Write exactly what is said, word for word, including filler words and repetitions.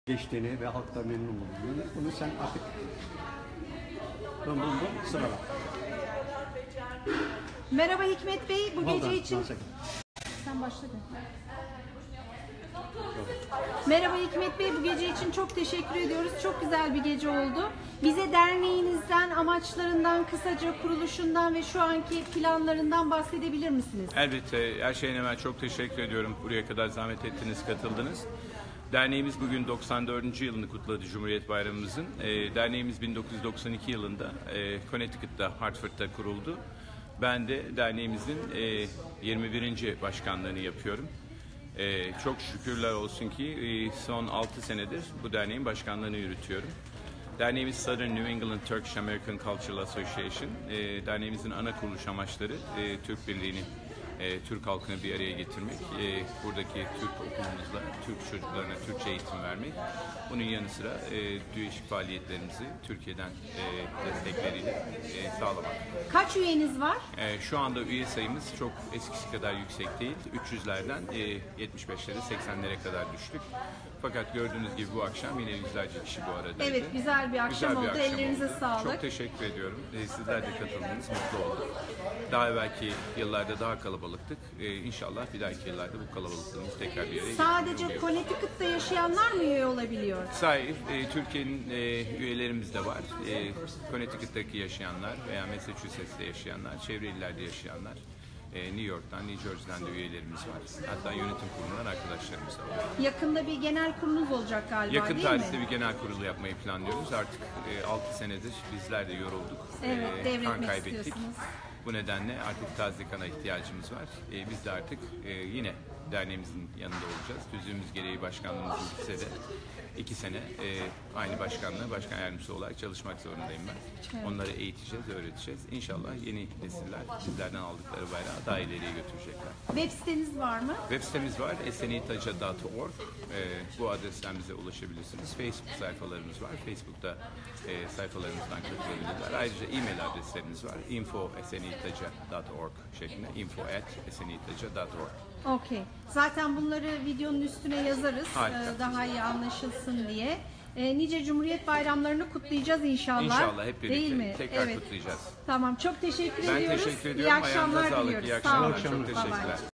geçtiğini ve halkta memnun olduğunu, bunu sen artık bum bum bum sırala. Merhaba Hikmet Bey, bu Vallahi, gece için... vallahi. Sen başla. Merhaba Hikmet Bey, bu gece için çok teşekkür ediyoruz. Çok güzel bir gece oldu. Bize derneğinizden, amaçlarından, kısaca kuruluşundan ve şu anki planlarından bahsedebilir misiniz? Elbette. Her şeyden evvel çok teşekkür ediyorum. Buraya kadar zahmet ettiniz, katıldınız. Derneğimiz bugün doksan dördüncü yılını kutladı Cumhuriyet Bayramımızın. E, derneğimiz bin dokuz yüz doksan iki yılında e, Connecticut'ta, Hartford'da kuruldu. Ben de derneğimizin e, yirmi birinci başkanlığını yapıyorum. E, çok şükürler olsun ki e, son altı senedir bu derneğin başkanlığını yürütüyorum. Derneğimiz Southern New England Turkish American Cultural Association. E, derneğimizin ana kuruluş amaçları e, Türk Birliği'ni, e, Türk halkını bir araya getirmek, e, buradaki Türk okulumuzla Türk çocuklarına Türkçe eğitim vermek. Bunun yanı sıra e, değişik faaliyetlerimizi Türkiye'den e, destekleriyle e, sağlamak. Kaç üyeniz var? E, şu anda üye sayımız çok eskisi kadar yüksek değil. üç yüzlerden e, yetmiş beşlere seksenlere kadar düştük. Fakat gördüğünüz gibi bu akşam yine yüzlerce kişi bu arada. Evet, güzel bir akşam Güzel bir oldu. akşam Ellerinize oldu. sağlık. Çok teşekkür ediyorum. Ee, sizler de katıldınız, mutlu olduk. Daha evvelki yıllarda daha kalabalıktık. Ee, inşallah bir dahaki yıllarda bu kalabalıklığımız tekrar bir yere Sadece geliyor. Connecticut'ta yaşayanlar mı üye olabiliyor? Sahi, e, Türkiye'nin e, üyelerimiz de var. E, Connecticut'taki yaşayanlar veya Massachusetts'te yaşayanlar, çevre illerde yaşayanlar. New York'tan, New Jersey'den de üyelerimiz var. Hatta yönetim kurulundan arkadaşlarımız da var. Yakında bir genel kurulunuz olacak galiba, Yakın değil mi? tarihte bir genel kurulu yapmayı planlıyoruz. Artık e, altı senedir bizler de yorulduk. Evet, e, devretmek kan kaybettik. istiyorsunuz. Bu nedenle artık taze kana ihtiyacımız var. E, biz de artık e, yine derneğimizin yanında olacağız. Tüzüğümüz gereği başkanlığımızın bitse de iki sene e, aynı başkanlığı, başkan yardımcısı olarak çalışmak zorundayım ben. Evet. Onları eğiteceğiz, öğreteceğiz. İnşallah yeni nesiller bizlerden aldıkları bayrağı daha ileriye götürecekler. Web siteniz var mı? Web sitemiz var, esenitaca nokta org. E, bu adresten bize ulaşabilirsiniz. Facebook sayfalarımız var. Facebook'ta e, sayfalarımızdan katılabilirler. Ayrıca e-mail adreslerimiz var. info at esenitaca nokta org şeklinde. info at esenitaca nokta org. Okey. Zaten bunları videonun üstüne yazarız. Harika. Daha iyi anlaşılsın diye. E, nice Cumhuriyet bayramlarını kutlayacağız inşallah. İnşallah hep birlikte. Değil mi? Tekrar evet. kutlayacağız. Tamam. Çok teşekkür Ben ediyoruz. teşekkür ediyorum. İyi akşamlar Ayağınıza sağlık. diliyoruz. İyi Sağ olun. akşamlar. Çok teşekkürler. Bye bye.